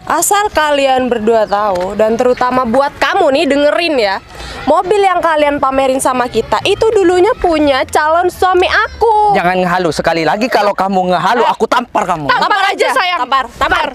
Asal kalian berdua tahu, dan terutama buat kamu nih dengerin ya, mobil yang kalian pamerin sama kita itu dulunya punya calon suami aku. Jangan ngehalu, sekali lagi kalau kamu ngehalu aku tampar kamu. Tampar aja sayang. Tampar.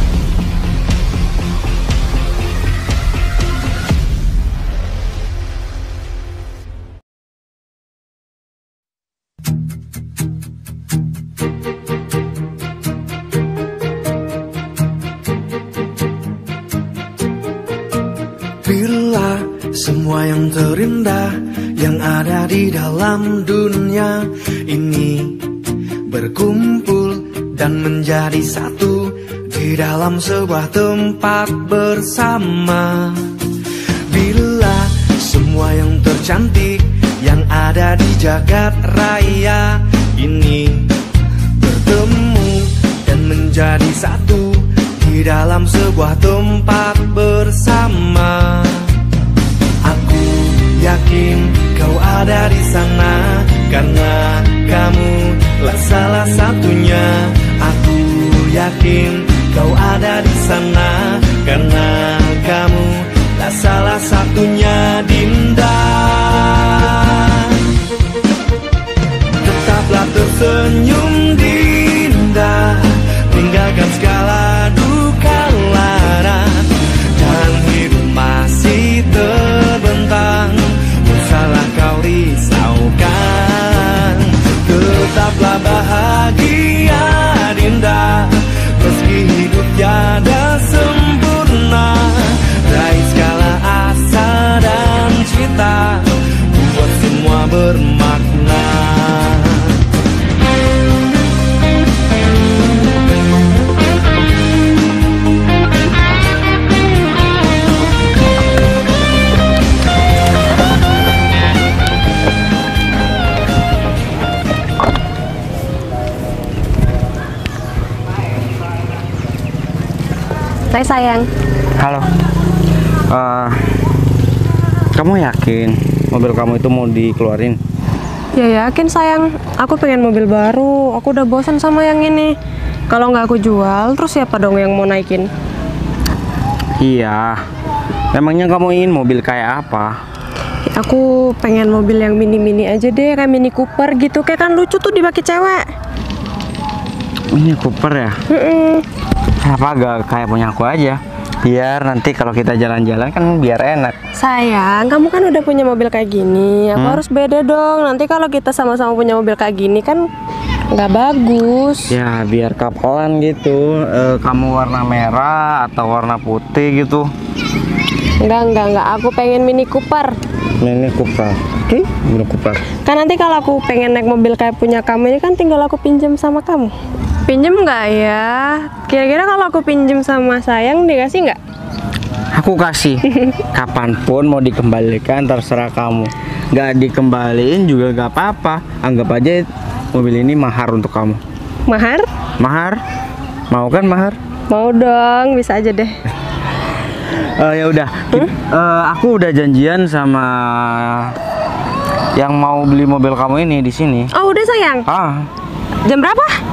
Bila semua yang terindah yang ada di dalam dunia ini berkumpul dan menjadi satu di dalam sebuah tempat bersama. Bila semua yang tercantik yang ada di jagat raya ini bertemu dan menjadi satu di dalam sebuah tempat bersama. Aku yakin kau ada di sana karena kamu lah salah satunya. Aku yakin kau ada di sana karena kamu lah salah satunya, Dinda. Tetaplah tersenyum, Dinda, tinggalkan segala duka lara, dan hidup masih terbentang, usahlah kau risaukan. Tetaplah bahagia, Dinda, meski hidup tiada sempurna. Raih segala asa dan cita, buat semua bermakna. Hai sayang. Halo. Kamu yakin mobil kamu itu mau dikeluarin? Ya yakin sayang, aku pengen mobil baru. Aku udah bosan sama yang ini. Kalau nggak aku jual, terus siapa dong yang mau naikin? Iya. Emangnya kamu ingin mobil kayak apa? Ya, aku pengen mobil yang mini-mini aja deh, kayak Mini Cooper gitu. Kayak kan lucu tuh dipakai cewek. Ini Cooper ya? Kenapa gak kayak punya aku aja? Biar nanti kalau kita jalan-jalan kan biar enak. Sayang, kamu kan udah punya mobil kayak gini. Aku harus beda dong. Nanti kalau kita sama-sama punya mobil kayak gini kan nggak bagus. Ya biar kapelan gitu. Kamu warna merah atau warna putih gitu. Enggak. Aku pengen Mini Cooper. Ini Cooper. Oke, Mini Cooper. Kan nanti kalau aku pengen naik mobil kayak punya kamu ini kan tinggal aku pinjam sama kamu. Pinjam nggak ya? Kira-kira kalau aku pinjam sama sayang dikasih nggak? Aku kasih. Kapanpun mau dikembalikan terserah kamu. Nggak dikembaliin juga nggak apa-apa. Anggap aja mobil ini mahar untuk kamu. Mahar? Mahar? Mau kan mahar? Mau dong, bisa aja deh. Ya udah. Aku udah janjian sama yang mau beli mobil kamu ini di sini. Oh udah sayang. Jam berapa?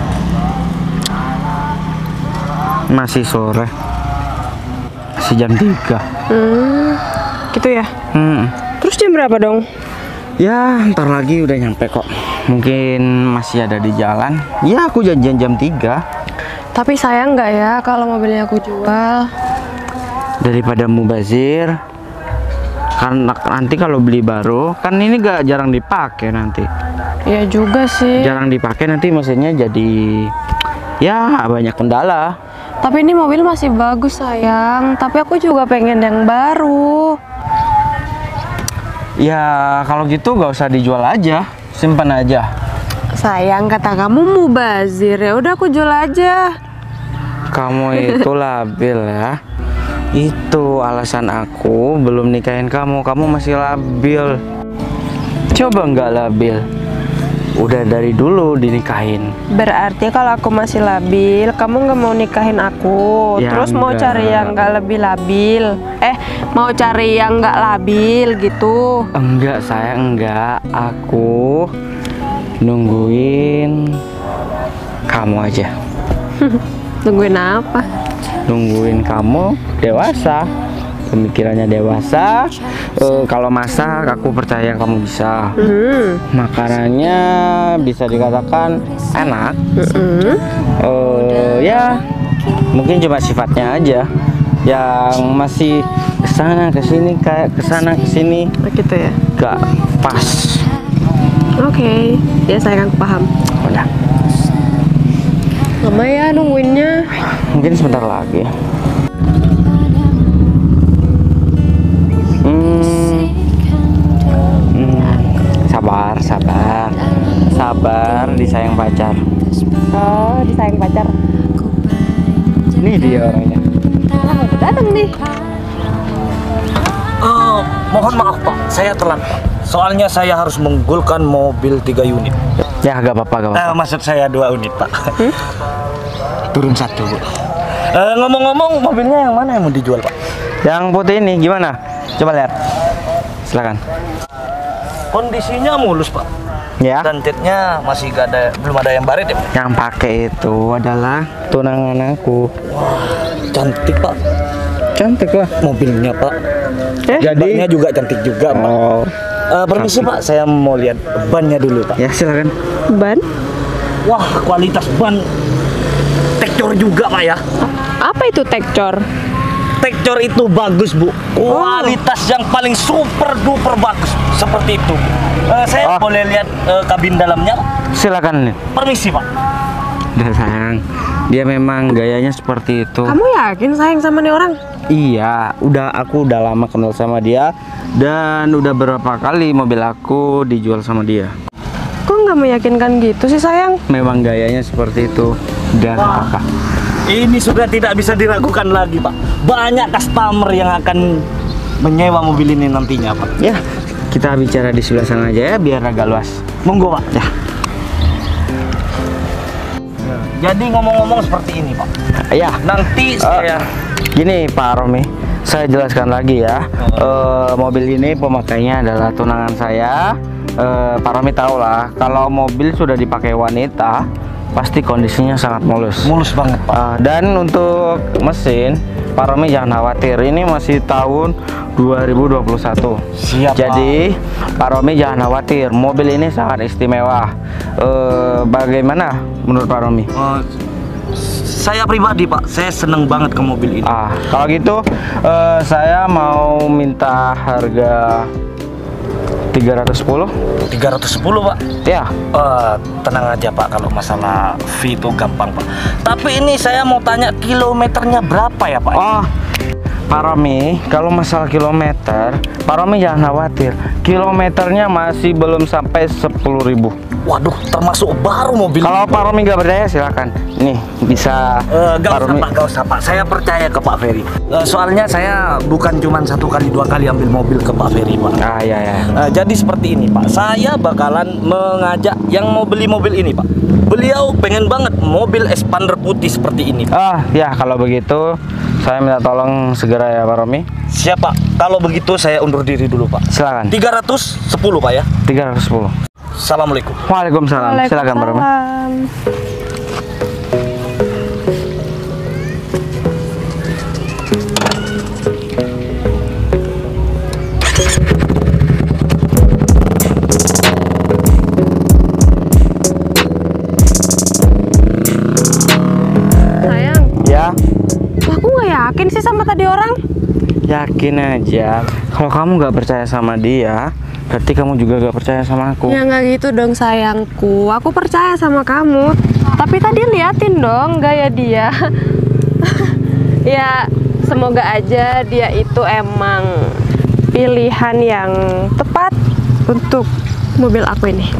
Masih sore. Masih jam 3. Gitu ya. Terus jam berapa dong? Ya ntar lagi udah nyampe kok. Mungkin masih ada di jalan. Ya aku janjian jam 3. Tapi sayang nggak ya kalau mobilnya aku jual? Daripada mubazir. Karena nanti kalau beli baru kan ini gak jarang dipakai nanti. Ya juga sih. Jarang dipakai nanti mesinnya jadi ya banyak kendala. Tapi ini mobil masih bagus sayang. Tapi aku juga pengen yang baru. Ya kalau gitu gak usah dijual aja, simpan aja. Sayang kata kamu mubazir, ya udah aku jual aja. Kamu itu labil ya. Itu alasan aku belum nikahin kamu. Kamu masih labil. Coba nggak labil, udah dari dulu dinikahin. Berarti kalau aku masih labil, kamu nggak mau nikahin aku. Ya, terus mau enggak. cari yang nggak lebih labil. Mau cari yang nggak labil gitu. Enggak, saya enggak. Aku nungguin kamu aja. Nungguin apa? nungguin kamu dewasa, pemikirannya dewasa. Kalau masak aku percaya kamu bisa. Makanannya bisa dikatakan enak. Ya mungkin cuma sifatnya aja yang masih kesana kesini, kayak kesana kesini Gitu ya. gak pas. Oke, ya sayang, aku paham. Udah, Lama ya nungguinnya. mungkin sebentar lagi. Sabar disayang pacar. Oh, disayang pacar. Ini dia orangnya. Udah datang nih. Mohon maaf Pak, saya telat Pak. Soalnya saya harus menggulkan mobil 3 unit. Ya gak apa-apa, gak apa-apa. Maksud saya 2 unit Pak. Turun 1 Bu. Ngomong-ngomong, mobilnya yang mana yang mau dijual Pak? Yang putih ini gimana? Coba lihat. Silakan. Kondisinya mulus Pak. Ya. Dan catnya masih belum ada yang baret ya Pak? Yang pakai itu adalah tunangan aku. Cantik Pak. Cantik lah. Mobilnya Pak. Jadi Bannya juga cantik juga Pak. oh, Permisi Pak, saya mau lihat bannya dulu Pak. ya silakan. Ban? Wah, kualitas ban tekstur juga Pak ya. Apa itu tekcor? Tekstur itu bagus Bu. Kualitas yang paling super duper bagus seperti itu. Saya boleh lihat kabin dalamnya Pak? Silakan nih. Permisi Pak. Udah sayang. Dia memang gayanya seperti itu. Kamu yakin sayang sama nih orang? Iya, aku udah lama kenal sama dia dan udah berapa kali mobil aku dijual sama dia. Kok nggak meyakinkan gitu sih sayang? Memang gayanya seperti itu. Dan kakak. Ini sudah tidak bisa diragukan lagi Pak. Banyak customer yang akan menyewa mobil ini nantinya Pak. Ya, kita bicara di sebelah sana aja ya biar agak luas. Monggo Pak. Ya. Jadi ngomong-ngomong seperti ini Pak. Ya, Nanti saya gini Pak Romi, saya jelaskan lagi ya. Mobil ini pemakainya adalah tunangan saya. Pak Romi tahu lah, kalau mobil sudah dipakai wanita, pasti kondisinya sangat mulus. mulus banget Pak. Dan untuk mesin, Pak Romi jangan khawatir, ini masih tahun 2021. Siap, Jadi Pak Romi jangan khawatir, mobil ini sangat istimewa. Bagaimana menurut Pak Romi? Saya pribadi Pak, saya seneng banget ke mobil ini. Kalau gitu saya mau minta harga 310. 310 Pak. Ya. Tenang aja Pak, kalau masalah fee itu gampang Pak. Tapi ini saya mau tanya kilometernya berapa ya Pak? Oh, Pak Romi, kalau masalah kilometer, Pak Romi jangan khawatir. Kilometernya masih belum sampai 10.000. Waduh, termasuk baru mobil. Kalau Pak Romi nggak percaya silakan. Nih bisa. Gak usah Pak, saya percaya ke Pak Ferry. Soalnya saya bukan cuma 1 kali 2 kali ambil mobil ke Pak Ferry Pak. Ya. Jadi seperti ini Pak, saya bakalan mengajak yang mau beli mobil ini Pak. Beliau pengen banget mobil expander putih seperti ini. Ya kalau begitu saya minta tolong segera ya Pak Romi. Siap Pak, kalau begitu saya undur diri dulu Pak. Silakan. 310 Pak ya. 310. Assalamualaikum. Waalaikumsalam. Silakan Pak Romi. Sayang, Ya, aku nggak yakin sih sama tadi orang. yakin aja. Kalau kamu nggak percaya sama dia, berarti kamu juga gak percaya sama aku. Ya nggak gitu dong sayangku. Aku percaya sama kamu. Tapi tadi liatin dong gaya dia. Ya semoga aja dia itu emang pilihan yang tepat untuk mobil aku ini.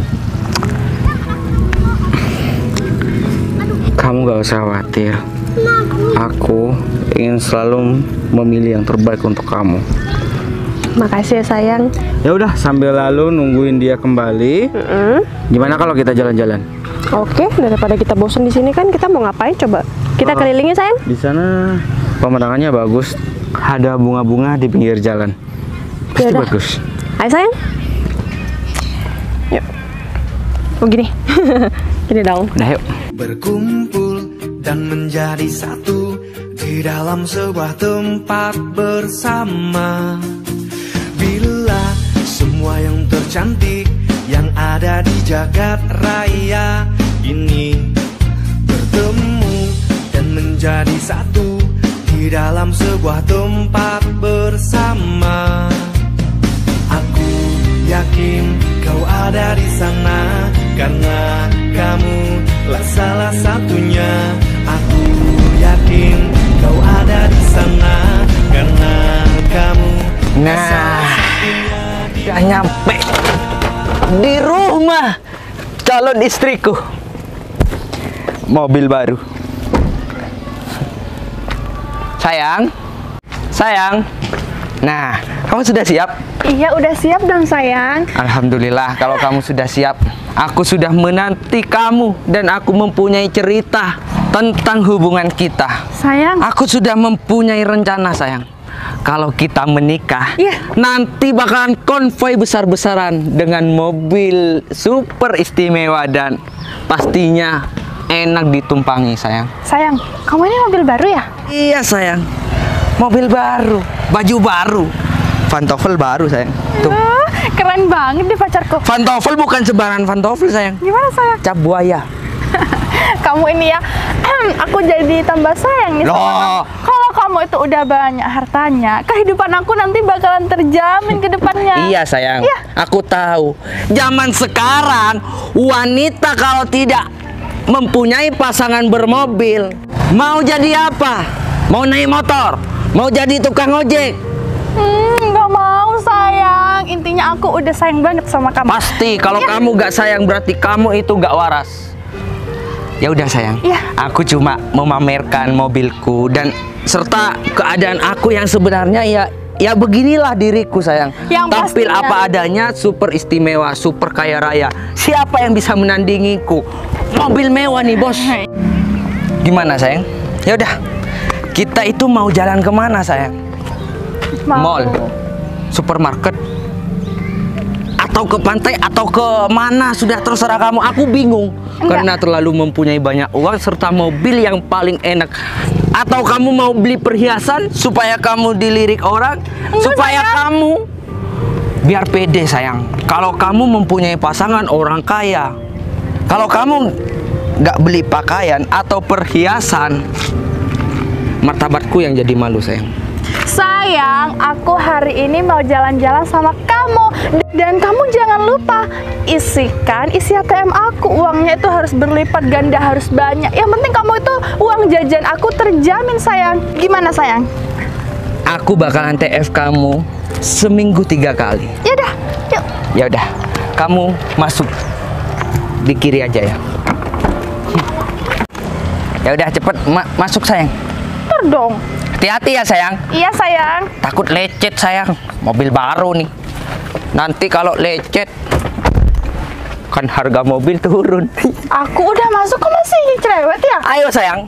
Kamu gak usah khawatir. Aku ingin selalu memilih yang terbaik untuk kamu. Makasih ya sayang. Ya udah, sambil lalu nungguin dia kembali. Gimana kalau kita jalan-jalan? Oke, daripada kita bosan di sini kan, kita mau ngapain coba? Kita kelilingin sayang. Di sana pemandangannya bagus. Ada bunga-bunga di pinggir jalan. Pasti Yaudah. bagus. Ayo sayang. Yuk. Oh gini. Gini dong. Udah yuk. Berkumpul dan menjadi satu di dalam sebuah tempat bersama. Bila semua yang tercantik yang ada di jagat raya ini bertemu dan menjadi satu di dalam sebuah tempat bersama. Aku yakin kau ada di sana karena kamu lah salah satunya. Aku yakin kau ada di sana karena kamu lah salah satunya. Udah nyampe di rumah calon istriku. Mobil baru. Sayang, sayang. Nah, kamu sudah siap? Iya, udah siap dong sayang. Alhamdulillah kalau kamu sudah siap. Aku sudah menanti kamu dan aku mempunyai cerita tentang hubungan kita. Sayang. Aku sudah mempunyai rencana sayang. Kalau kita menikah, Iya. nanti bakalan konvoi besar-besaran dengan mobil super istimewa dan pastinya enak ditumpangi sayang. Sayang, kamu ini mobil baru ya? Iya sayang, mobil baru, baju baru, pantofel baru sayang. Tuh, Keren banget deh pacarku. pantofel bukan sembarangan pantofel sayang, Gimana sayang? cap buaya. Kamu ini ya, aku jadi tambah sayang nih sama Loh. kamu. Kalau kamu itu udah banyak hartanya, kehidupan aku nanti bakalan terjamin ke depannya. Iya sayang, Iya. aku tahu. Zaman sekarang wanita kalau tidak mempunyai pasangan bermobil, mau jadi apa? Mau naik motor? Mau jadi tukang ojek? Nggak mau sayang. Intinya aku udah sayang banget sama kamu. Pasti kalau Iya. kamu gak sayang berarti kamu itu gak waras. Ya udah sayang, Iya. aku cuma memamerkan mobilku dan serta keadaan aku yang sebenarnya ya beginilah diriku sayang. Yang Tampil pastinya- apa adanya, super istimewa, super kaya raya. Siapa yang bisa menandingiku? Mobil mewah nih bos. Gimana sayang? Ya udah, kita itu mau jalan kemana sayang? Mau. Mall, supermarket, atau ke pantai atau ke mana sudah terserah kamu. Aku bingung karena terlalu mempunyai banyak uang serta mobil yang paling enak. Atau kamu mau beli perhiasan supaya kamu dilirik orang, supaya kamu biar pede sayang. Kalau kamu mempunyai pasangan orang kaya, kalau kamu nggak beli pakaian atau perhiasan, martabatku yang jadi malu sayang. Sayang, aku hari ini mau jalan-jalan sama kamu. Dan kamu jangan lupa isikan isi ATM aku. Uangnya itu harus berlipat ganda, harus banyak. Yang penting kamu itu uang jajan aku terjamin sayang. Gimana sayang? Aku bakalan TF kamu seminggu 3 kali. Yaudah, yuk. Ya udah, kamu masuk di kiri aja ya. Ya udah cepet masuk sayang. Ntar dong. Hati-hati ya sayang. Iya sayang. Takut lecet sayang. Mobil baru nih. Nanti kalau lecet kan harga mobil turun. Aku udah masuk kok masih cerewet ya? Ayo sayang.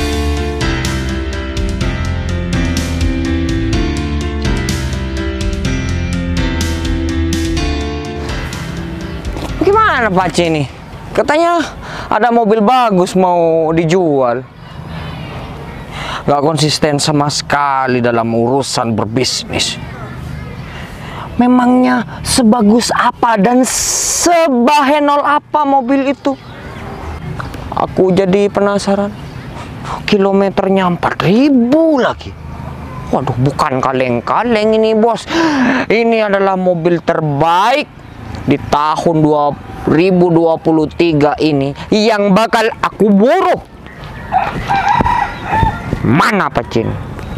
Gimana Pak C ini? Katanya ada mobil bagus mau dijual. Gak konsisten sama sekali dalam urusan berbisnis. Memangnya sebagus apa dan sebahenol apa mobil itu? Aku jadi penasaran. Kilometernya 4.000 lagi. Waduh, bukan kaleng-kaleng ini bos. Ini adalah mobil terbaik di tahun 2023 ini yang bakal aku buru. Mana Pacin?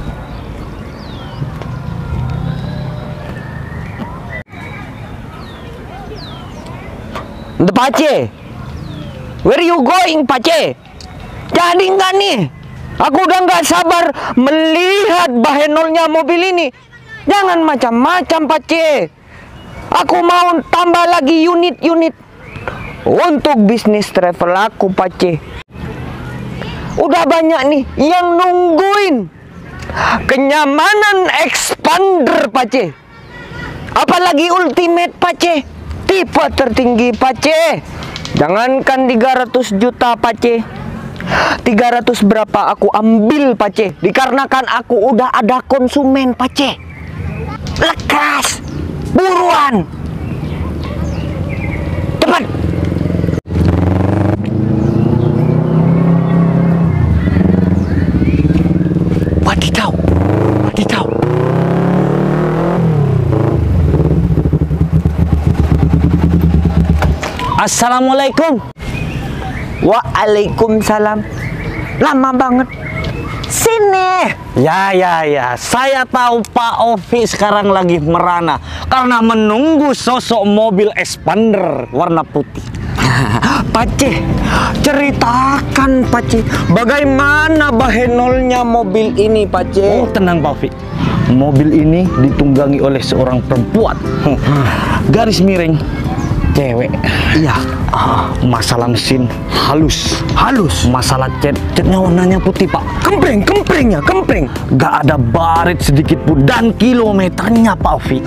The Pace, where you going Pace? Jadi nggak nih? Aku udah nggak sabar melihat bahenolnya mobil ini. Jangan macam-macam Pace. Aku mau tambah lagi unit-unit untuk bisnis travel aku Pace. Udah banyak nih yang nungguin kenyamanan expander Pace. Apalagi ultimate Pace, tipe tertinggi Pace. Jangankan 300 juta Pace, 300 berapa aku ambil Pace. Dikarenakan aku udah ada konsumen Pace. Lekas, buruan, cepat. Wadidaw, wadidaw. Assalamualaikum. Waalaikumsalam. Lama banget. Sini. Ya. Saya tahu Pak Ovi sekarang lagi merana karena menunggu sosok mobil expander warna putih. Pace, ceritakan Pace, bagaimana bahenolnya mobil ini Pace? Oh, tenang Pak Ovi. Mobil ini ditunggangi oleh seorang perempuan. Garis miring, cewek. Iya. Masalah mesin halus. Masalah catnya warnanya putih Pak. Kemprengnya, kempreng. Gak ada baret sedikit pun dan kilometernya Pak Ovi.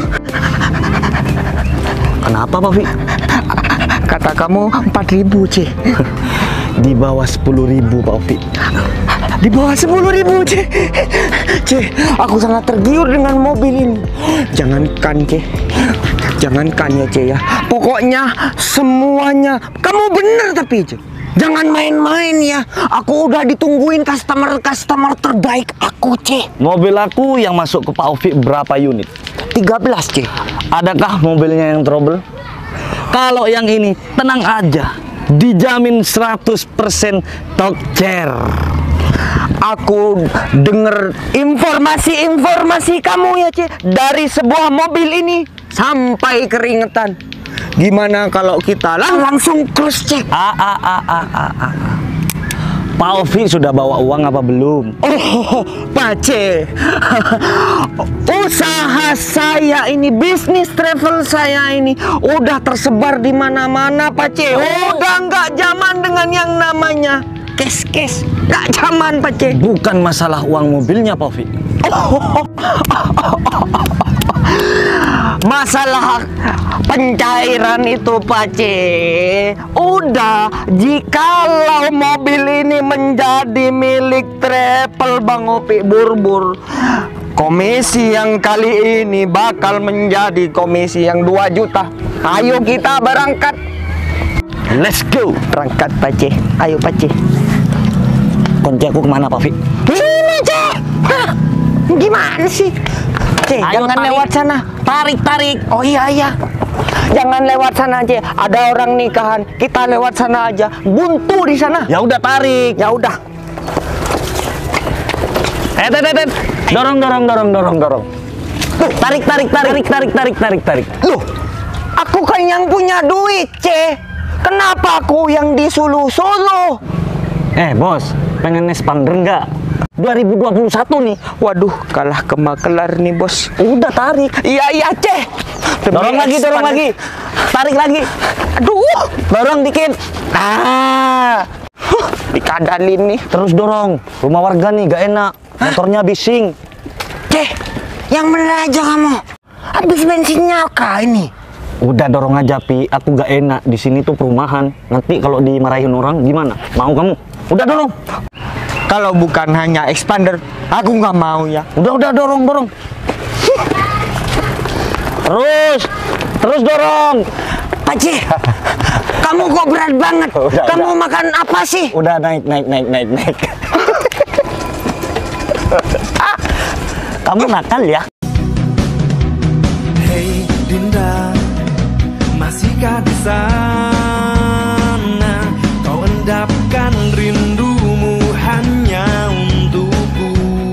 Kenapa Pak Ovi? Kata kamu 4.000 C. Di bawah 10.000 Pak Ovi. Di bawah 10.000 C. C, aku sangat tergiur dengan mobil ini. Jangankan C, jangankan ya C ya. Pokoknya semuanya kamu bener tapi C. Jangan main-main ya. Aku udah ditungguin customer terbaik aku C. Mobil aku yang masuk ke Pak Ovi berapa unit? 13 C. Adakah mobilnya yang trouble? Kalau yang ini tenang aja, dijamin 100% talk chair. Aku denger informasi kamu ya C, dari sebuah mobil ini sampai keringetan. Gimana kalau kita langsung cruise C? Pak Ovi sudah bawa uang apa belum? Oh, Pace. Usaha saya ini, bisnis travel saya ini udah tersebar di mana-mana, Pace. Udah nggak zaman dengan yang namanya cash. Nggak zaman, Pace. Bukan masalah uang mobilnya Pak Ovi. Masalah pencairan itu Pace. Udah, jikalau mobil ini menjadi milik travel Bang Opi Burbur, komisi yang kali ini bakal menjadi komisi yang 2 juta. Ayo kita berangkat. Let's go. Berangkat Pace. Ayo Pace. Kunci aku kemana Pak Ovi? Ini C. Hah, gimana sih? C, Ayo, jangan tarik. lewat sana. Tarik. Oh iya. Jangan lewat sana aja. Ada orang nikahan. Kita lewat sana aja. Buntu di sana. Ya udah tarik. Ya udah. Dorong. Tarik. Loh, aku kan yang punya duit, C. Kenapa aku yang disuluh-suluh? Bos, pengen expander nggak? 2021 nih. Waduh, kalah ke makelar nih, Bos. Udah tarik. Iya, C. Dorong lagi. Tarik lagi. Aduh, Dorong dikit. dikadalin nih. Terus dorong. Rumah warga nih gak enak. Motornya bising. C, yang bener aja kamu. Habis bensinnya kah ini? Udah dorong aja Pi. Aku gak enak. Di sini tuh perumahan. Nanti kalau dimarahin orang gimana? Mau kamu? Udah dorong. Kalau bukan hanya expander, aku nggak mau ya. Udah dorong. Terus dorong. Pace, kamu kok berat banget? Kamu makan apa sih? Udah naik. Kamu nakal ya? Hei Dinda, masihkah di sana? Kau endapkan rindumu hanya untukku.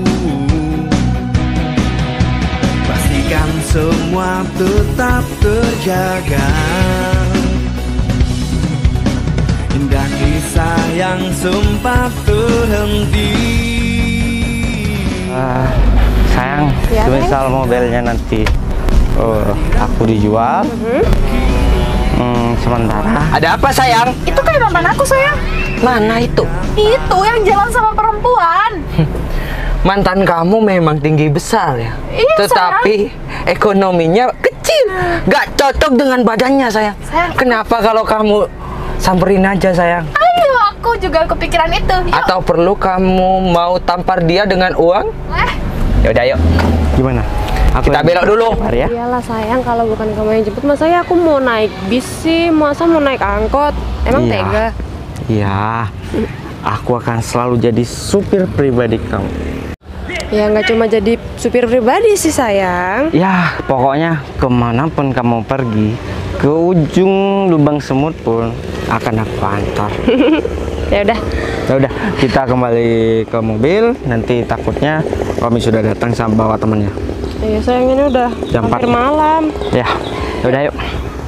Pastikan semua tetap terjaga. Indah kisah yang sempat terhenti. Sayang, Ya, misal mobilnya nanti aku dijual. Sementara Ada apa sayang? Itu kayak mantan aku sayang. Mana itu? Itu yang jalan sama perempuan. Mantan kamu memang tinggi besar ya. Iya, Tetapi ekonominya kecil. Gak cocok dengan badannya sayang. Sayang. Kenapa kalau kamu samperin aja sayang? Ayo, aku juga kepikiran itu. Yuk. Atau perlu kamu mau tampar dia dengan uang? Yaudah yuk. Gimana? Kita belok dulu. Ya? Iyalah sayang, kalau bukan kamu yang jemput, masa ya aku mau naik bis sih, masa mau naik angkot? Emang Iya. tega? Iya. Aku akan selalu jadi supir pribadi kamu. Ya nggak cuma jadi supir pribadi sih sayang. Ya, pokoknya kemanapun kamu pergi, ke ujung lubang semut pun akan aku antar. Ya udah. Ya udah, kita kembali ke mobil. Nanti takutnya Romi sudah datang sama bawa temannya. Iya sayang, ini udah Jam hampir 4. malam. Ya, udah yuk.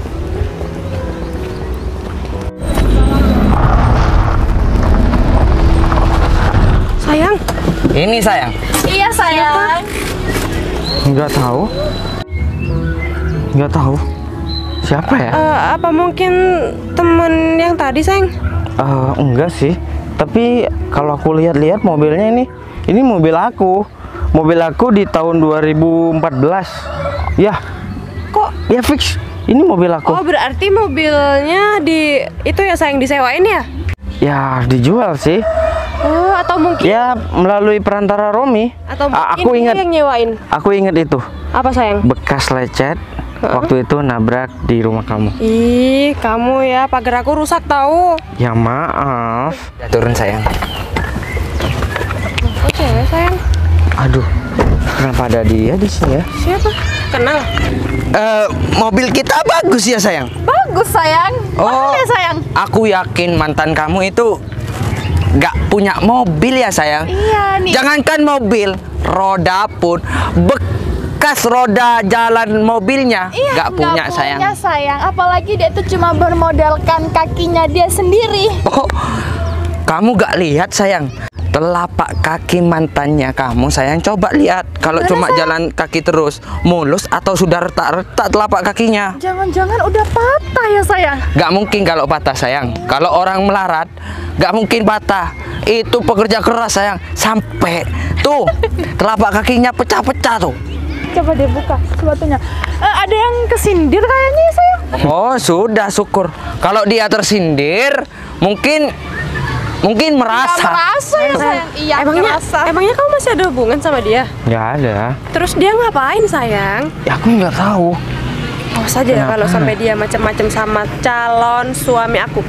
Sayang, Ini sayang. Iya sayang. Nggak tahu. Nggak tahu. Siapa ya? apa mungkin temen yang tadi sayang? Enggak sih. Tapi kalau aku lihat-lihat mobilnya ini mobil aku. Mobil aku di tahun 2014. Ya, Kok? ya fix. Ini mobil aku. Oh berarti mobilnya di itu ya sayang, disewain ya? Ya, dijual sih. Oh atau mungkin Ya, melalui perantara Romi. atau mungkin Aku dia ingat. yang nyewain? Aku ingat itu. Apa sayang? Bekas lecet. Waktu itu nabrak di rumah kamu. Ih, kamu ya, pagar aku rusak tahu. Ya maaf. Turun sayang. Oke sayang. Aduh, kenapa ada dia di sini ya? Siapa? Kenal? Mobil kita bagus ya sayang. Bagus sayang. Oh. Mahal ya sayang. Aku yakin mantan kamu itu nggak punya mobil ya sayang. Iya nih. Jangankan mobil, roda pun bekas roda jalan mobilnya Iya, nggak punya sayang. punya sayang. Apalagi dia itu cuma bermodalkan kakinya dia sendiri. Oh, kamu gak lihat sayang? Telapak kaki mantannya kamu sayang, coba lihat. Kalau cuma jalan kaki terus, mulus atau sudah retak-retak telapak kakinya? Jangan-jangan udah patah ya sayang. Gak mungkin kalau patah sayang. Kalau orang melarat, gak mungkin patah. Itu pekerja keras sayang. Sampai tuh telapak kakinya pecah-pecah tuh. Coba dia buka sepatunya. Ada yang kesindir kayaknya ya sayang. Oh sudah, syukur. Kalau dia tersindir, mungkin Nggak merasa. merasa ya sayang. Iya merasa. Emangnya kamu masih ada hubungan sama dia? Nggak ada. Terus dia ngapain sayang? Ya aku nggak tahu. Awas aja ya kalau Kenapa? sampai dia macam-macam sama calon suami aku.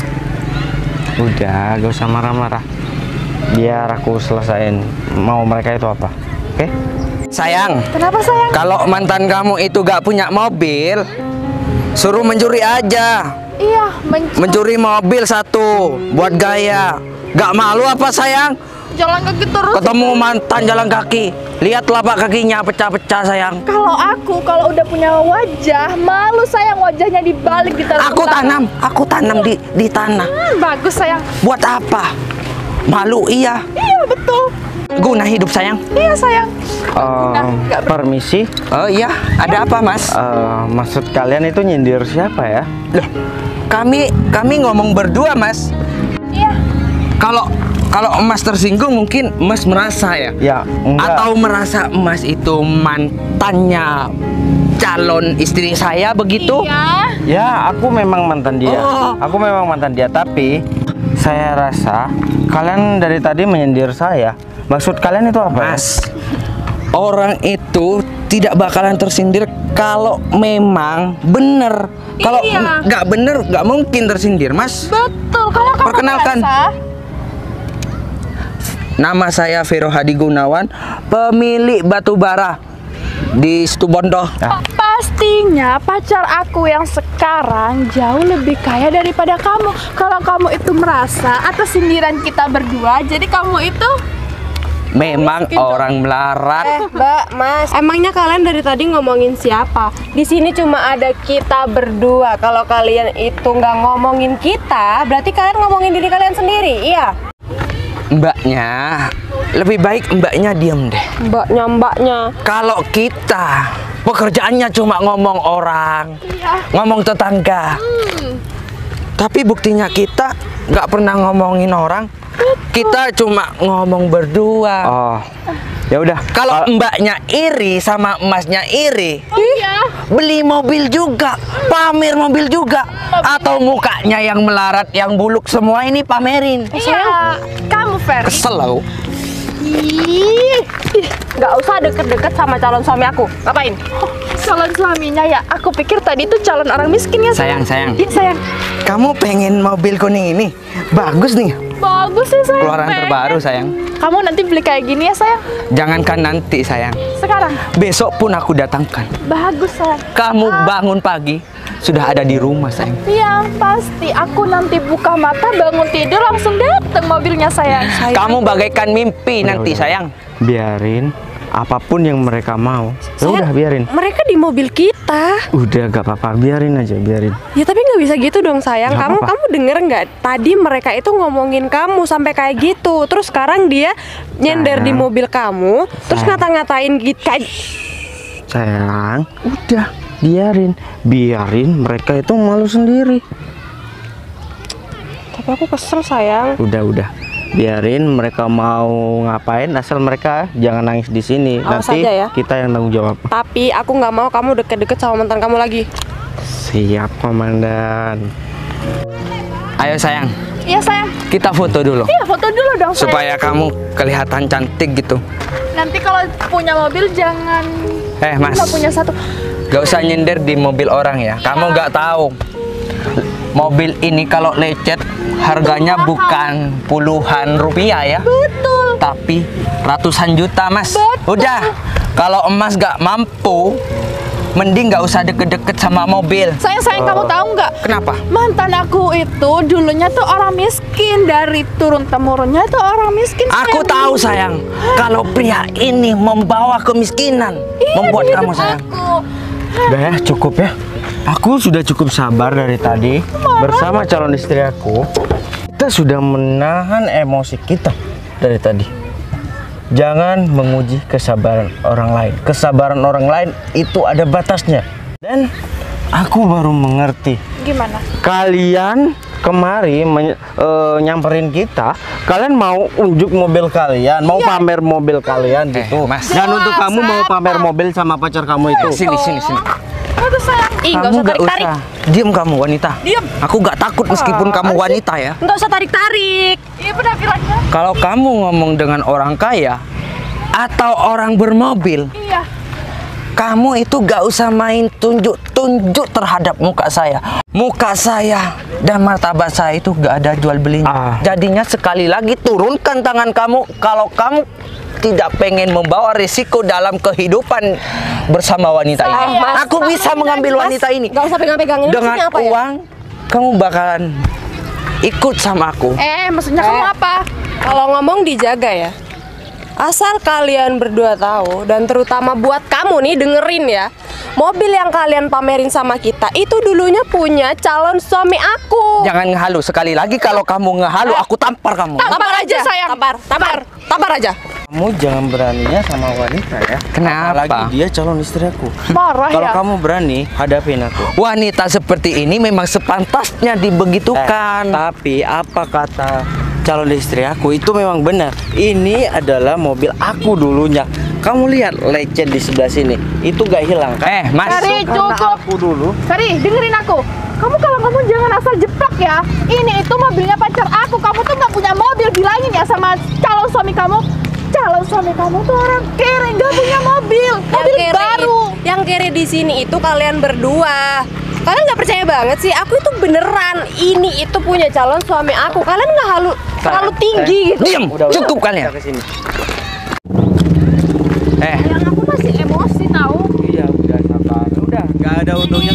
Udah, gak usah marah-marah. Biar aku selesain mau mereka itu apa. Oke? Sayang, Kenapa sayang? kalau mantan kamu itu gak punya mobil, suruh mencuri aja. Iya, Mencuri mobil satu buat gaya. Gak malu apa sayang? jalan kaki terus. Ketemu mantan jalan kaki, lihat telapak kakinya pecah-pecah sayang. Kalau udah punya wajah, malu sayang wajahnya dibalik di tanah. Aku tanam di tanah. Bagus sayang. Buat apa? Malu iya. Iya betul. Guna hidup sayang. Iya sayang. Permisi. Oh iya, ada apa mas? Maksud kalian itu nyindir siapa ya? Loh, kami ngomong berdua mas. Iya. Kalau emas tersinggung mungkin emas merasa ya? Ya, enggak. Atau merasa emas itu mantannya calon istri saya begitu? Iya. Ya, aku memang mantan dia. Oh. Aku memang mantan dia, tapi saya rasa kalian dari tadi menyindir saya. Maksud kalian itu apa? Mas, orang itu tidak bakalan tersindir kalau memang bener. Kalau Iya. nggak bener, nggak mungkin tersindir, Mas. Betul. Kalau kamu Perkenalkan. merasa, Nama saya Vero Hadi Gunawan, pemilik batu bara di Situbondo. pastinya pacar aku yang sekarang jauh lebih kaya daripada kamu. Kalau kamu itu merasa atas sindiran kita berdua, jadi kamu itu Memang orang melarat. Mbak, Mas, emangnya kalian dari tadi ngomongin siapa? Di sini cuma ada kita berdua. Kalau kalian itu nggak ngomongin kita, berarti kalian ngomongin diri kalian sendiri, iya? Mbaknya, lebih baik mbaknya diem deh. Mbaknya. Kalau kita pekerjaannya cuma ngomong orang, ngomong tetangga. Tapi buktinya kita nggak pernah ngomongin orang. Kita cuma ngomong berdua. Oh, ya udah. Kalau mbaknya iri sama emasnya iri, beli mobil juga, pamer mobil juga, atau mukanya yang melarat, yang buluk semua ini pamerin. Iya, kamu Ferry. Kesel aku. Ih, nggak usah deket-deket sama calon suami aku. Ngapain? Calon suaminya ya. Aku pikir tadi itu calon orang miskin ya. Sayang. Iya sayang. Kamu pengen mobil kuning ini? Bagus nih. Bagus ya sayang. Keluaran terbaru sayang. Kamu nanti beli kayak gini ya sayang. Jangankan nanti sayang. Sekarang. Besok pun aku datangkan. Bagus sayang. Kamu bangun pagi sudah ada di rumah sayang. Iya pasti. Aku nanti buka mata bangun tidur langsung datang mobilnya sayang. Kamu bagaikan mimpi nanti sayang. Biarin apapun yang mereka mau. Ya udah biarin. Mereka di mobil kita. Udah gak apa-apa, biarin aja, biarin. Ya tapi nggak bisa gitu dong sayang. Nggak apa-apa. Kamu denger nggak? Tadi mereka itu ngomongin kamu sampai kayak gitu. Terus sekarang dia nyender di mobil kamu. Terus ngata-ngatain gitu. Sayang, udah biarin mereka itu malu sendiri. Tapi aku kesel sayang. Udah. Biarin mereka mau ngapain, asal mereka jangan nangis di sini. Awas Nanti aja ya. kita yang tanggung jawab. Tapi aku nggak mau kamu deket-deket sama mantan kamu lagi. Siap, Komandan. Ayo sayang, Iya sayang. kita foto dulu. Iya foto dulu dong sayang. Supaya kamu kelihatan cantik gitu. Nanti kalau punya mobil jangan Mas, nggak punya satu. gak usah nyender di mobil orang ya. Kamu gak tahu. Mobil ini kalau lecet harganya bukan puluhan rupiah ya. Betul. Tapi ratusan juta mas. Betul. Udah, kalau emas gak mampu, mending gak usah deket-deket sama mobil. Sayang kamu tahu nggak? Kenapa? Mantan aku itu dulunya tuh orang miskin, dari turun temurunnya itu orang miskin. Aku sayang. tahu sayang, kalau pria ini membawa kemiskinan, membuat di kamu hidup sayang. aku. Udah ya, cukup ya. Aku sudah cukup sabar dari tadi bersama calon istri aku. Kita sudah menahan emosi kita dari tadi. Jangan menguji kesabaran orang lain. Kesabaran orang lain itu ada batasnya. Dan aku baru mengerti. Gimana? Kalian kemari nyamperin kita. Kalian mau unjuk mobil kalian, mau pamer mobil kalian gitu. Mas. Dan untuk kamu mau pamer mobil sama pacar kamu itu. Sini. Aduh sayang. Ih, nggak usah tarik-tarik. Diam kamu wanita. Diam. Aku gak takut meskipun kamu wanita ya. Nggak usah tarik-tarik. Iya penampilannya. Kalau kamu ngomong dengan orang kaya atau orang bermobil, Iya. kamu itu gak usah main tunjuk-tunjuk terhadap muka saya. Muka saya dan martabat saya itu gak ada jual belinya. Jadinya sekali lagi turunkan tangan kamu kalau kamu tidak pengen membawa risiko dalam kehidupan bersama wanita ini. Aku bisa mengambil wanita ini. Nggak usah pegang-pegang ini. Dengan maksudnya apa ya? uang, kamu bakalan ikut sama aku. Maksudnya kamu apa? Kalau ngomong dijaga ya. Asal kalian berdua tahu, dan terutama buat kamu nih dengerin ya. Mobil yang kalian pamerin sama kita itu dulunya punya calon suami aku. Jangan ngehalu. Sekali lagi kalau kamu ngehalu, aku tampar kamu. Tampar aja sayang. Tampar aja. Kamu jangan beraninya sama wanita ya. Kenapa? Apalagi dia calon istri aku. Marah Kalau ya? kamu berani, hadapin aku. Wanita seperti ini memang sepantasnya dibegitukan. Tapi apa kata calon istri aku itu memang benar. Ini adalah mobil aku dulunya. Kamu lihat lecet di sebelah sini. Itu gak hilang kan? Mas. Ferry, cukup. Aku dulu. Ferry, dengerin aku. Kalau kamu jangan asal jeplak ya. Ini itu mobilnya pacar aku. Kamu tuh nggak punya mobil. Bilangin ya sama calon suami kamu. Calon suami kamu tuh orang kere, nggak punya mobil. Mobil baru. Yang kere di sini itu kalian berdua. Kalian nggak percaya banget sih? Aku itu beneran. Ini itu punya calon suami aku. Kalian nggak terlalu tinggi gitu. Diam. Cukup kalian. Yang aku masih emosi tahu. Iya, udah sabar. Udah, nggak ada untungnya.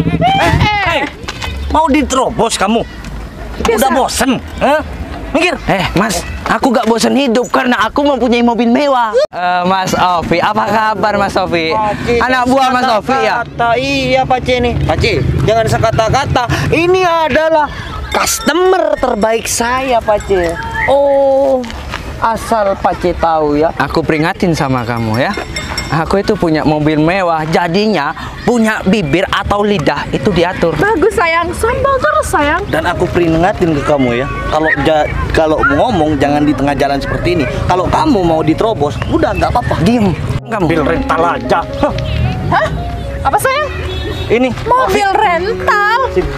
Mau diterobos kamu? Udah bosen? Mikir? Mas, aku gak bosen hidup karena aku mempunyai mobil mewah. Mas Ovi, apa kabar Mas Ovi? Anak buah Mas Ovi ya? Iya Pak C nih. Pak C, jangan sekata-kata. Ini adalah customer terbaik saya Pak C. Oh, asal Pak C tahu ya. Aku peringatin sama kamu ya. Aku itu punya mobil mewah, jadinya punya bibir atau lidah itu diatur. Bagus sayang, sambal terus sayang. Dan aku peringatin ke kamu ya, kalau mau ngomong jangan di tengah jalan seperti ini. Kalau kamu mau diterobos, udah nggak apa-apa. Diem. Kamu. Mobil rental aja. Hah? Apa sayang? Ini Mobil rental?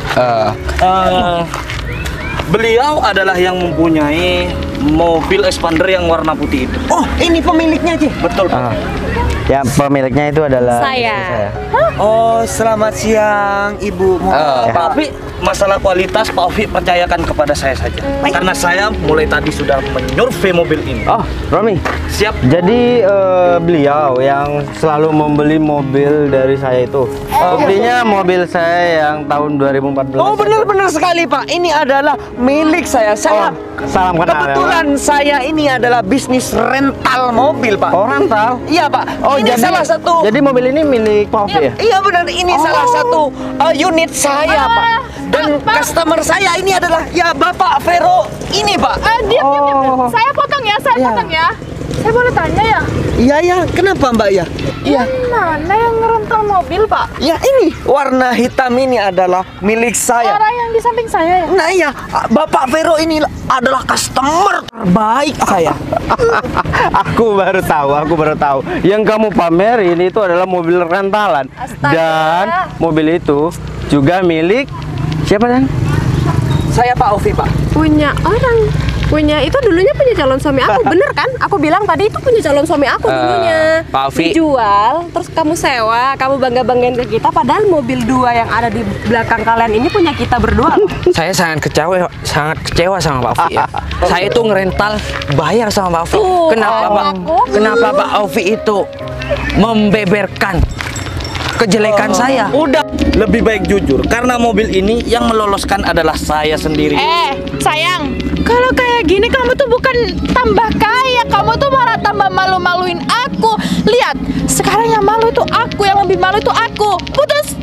beliau adalah yang mempunyai mobil expander yang warna putih itu. Oh, ini pemiliknya, Ci. Betul, Pak. Ya, pemiliknya itu adalah Saya. istri saya. Oh, selamat siang, Ibu. Pak Ovi, masalah kualitas Pak Ovi percayakan kepada saya saja. Karena saya mulai tadi sudah menyurvei mobil ini. Oh, Romi. Siap. Jadi beliau yang selalu membeli mobil dari saya itu. Buktinya mobil saya yang tahun 2014. Oh, benar-benar sekali, Pak. Ini adalah milik saya. Saya salam kenal. kebetulan saya ini adalah bisnis rental mobil, Pak. Oh, rental. Iya, Pak. Oh, ini jadi salah satu. Jadi mobil ini milik Pak Ovi ya? Iya benar, ini salah satu unit saya, Pak. Dan customer saya ini adalah ya Bapak Vero ini, Pak. Diam. Saya potong ya, potong ya. Saya boleh tanya ya? Iya, ya. Kenapa, Mbak ya? Iya. Yang mana yang ngerental mobil, Pak? Ya ini warna hitam ini adalah milik saya. Orang yang di samping saya ya? Nah iya, Bapak Vero ini adalah customer terbaik saya. Aku baru tahu. Yang kamu pamerin itu adalah mobil rentalan. Astaga. Dan mobil itu juga milik siapa dan? Saya Pak Ovi, Pak. Punya orang. Itu dulunya punya calon suami aku, bener kan? Aku bilang tadi itu punya calon suami aku dulunya. Pak Ovi. Dijual, terus kamu sewa, kamu bangga-banggain ke kita. Padahal mobil 2 yang ada di belakang kalian ini punya kita berdua. Saya sangat kecewa sama Pak Ovi ya. Saya itu ngerental bayar sama Pak Ovi. Tuh, Kenapa Pak Ovi itu membeberkan kejelekan saya? Udah, lebih baik jujur karena mobil ini yang meloloskan adalah saya sendiri. Sayang, kalau kayak gini kamu tuh bukan tambah kaya, kamu tuh malah tambah malu-maluin aku. Lihat, sekarang yang malu itu aku, yang lebih malu itu aku. Putus.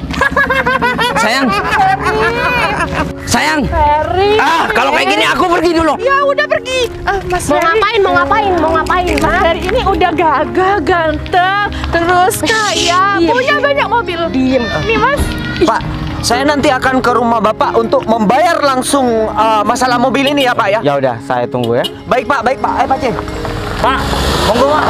Sayang. Ferry. Kalau kayak gini aku pergi dulu. Ya udah pergi. Mas Mau Ferry. ngapain? Mas Ferry ini udah gagah, ganteng, terus kaya, punya banyak mobil. Diem. Nih Mas. Pak, saya nanti akan ke rumah Bapak untuk membayar langsung masalah mobil ini ya, Pak ya. Ya udah, saya tunggu ya. Baik, Pak. Pak C. Pak, monggo Pak.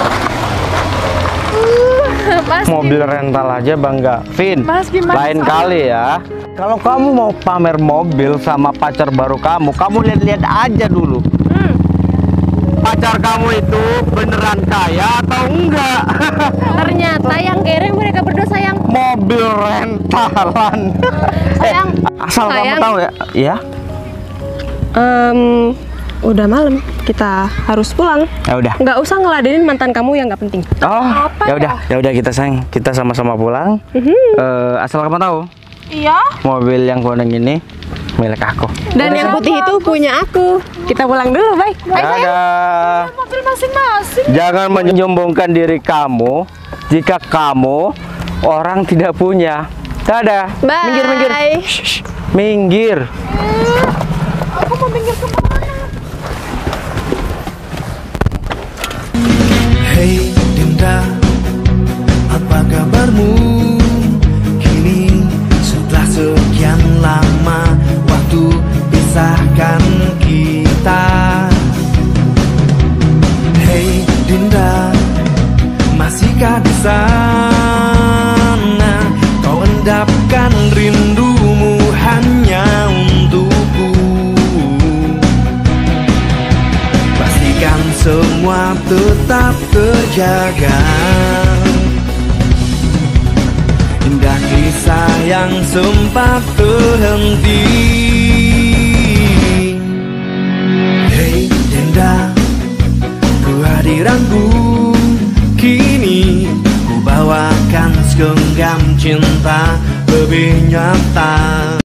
Mas Mobil rental aja bangga. Vin, Mas, gimana lain soalnya? kali ya. Kalau kamu mau pamer mobil sama pacar baru kamu lihat-lihat aja dulu. Pacar kamu itu beneran kaya atau enggak? Ternyata yang kere mereka berdua, sayang. Mobil rentalan. Sayang. Asal kamu Sayang. tahu ya. Iya. Udah malam, kita harus pulang. Ya udah. Nggak usah ngeladenin mantan kamu yang nggak penting. Oh, ya udah kita sayang, kita sama-sama pulang. Asal kamu tahu, Iya. mobil yang kuning ini milik aku. Dan yang putih itu punya aku. Kita pulang dulu, bye. Dadah. Mobil masing-masing. Jangan menyombongkan diri kamu jika kamu orang tidak punya. Dadah. Bye. Minggir. Shh, minggir. Aku mau pinggir kemana? Hei Dinda, apa kabarmu? Kini setelah sekian lama waktu pisahkan kita. Hei Dinda, masihkah di sana? Kau endapkan rindumu hanya untukku. Pastikan semua tetap terjaga. Indah kisah yang sempat terhenti. Hei Dinda, kehadiranku kini ku bawakan segenggam cinta lebih nyata.